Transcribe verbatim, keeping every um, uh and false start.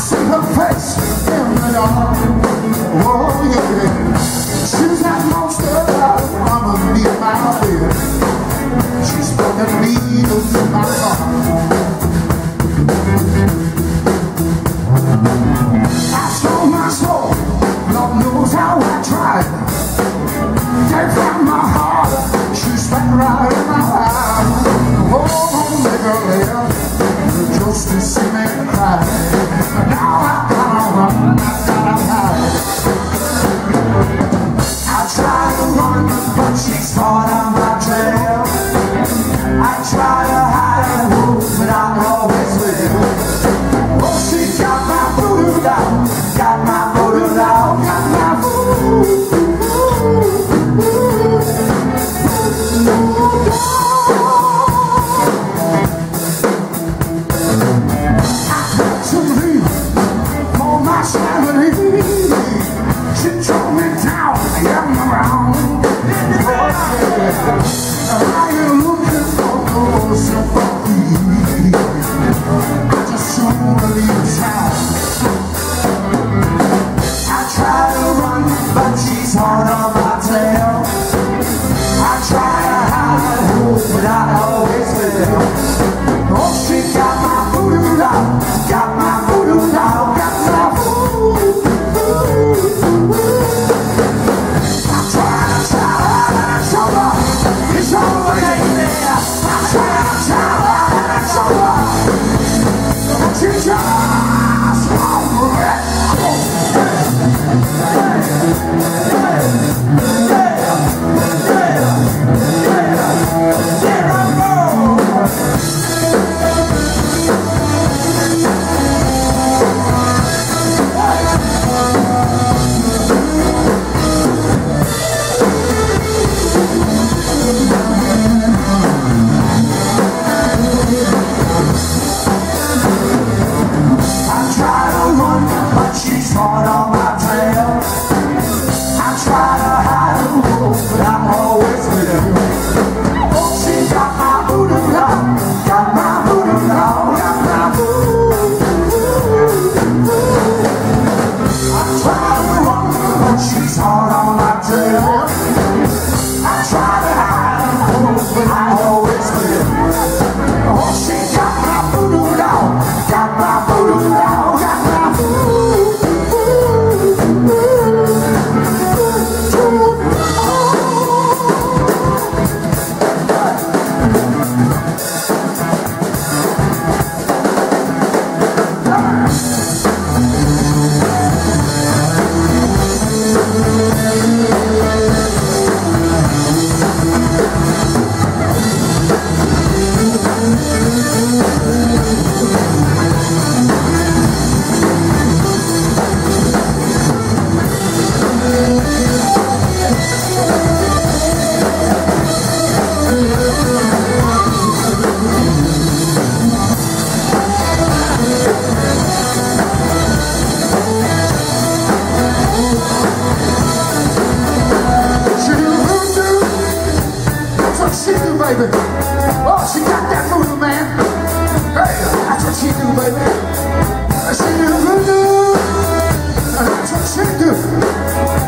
see her face in the dark. Oh yeah, she's that monster underneath my bed. She's fucking needles in my heart. I sold my soul, Lord knows how I tried. They found my heart, she spat right in my eyes. Oh, nigga, yeah, just to see me cry. Now I gotta run, I gotta hide. I try to run, but she's hard on my trail. I try to hide, but I always will. Oh, she got my voodoo down, got my voodoo down, got my voodoo. She took me down, I'm around. I ain't looking for no sympathy. I just wanna leave town. I try to run, but she's hard on my tail. I try to hide, but I always will. Oh, she got my voodoo doll, got my voodoo doll, got my voodoo. Hard on my trail. I try to hide, but I always will. Oh, she got my voodoo doll, got my voodoo doll, got my voodoo. I try to run, but she's hard on my trail. I try to hide, but I always will. Oh, she got my voodoo doll, got my voodoo doll, got my voodoo. Baby, oh, she got that voodoo, man. Hey, that's what she do, baby. She do voodoo. That's what she do.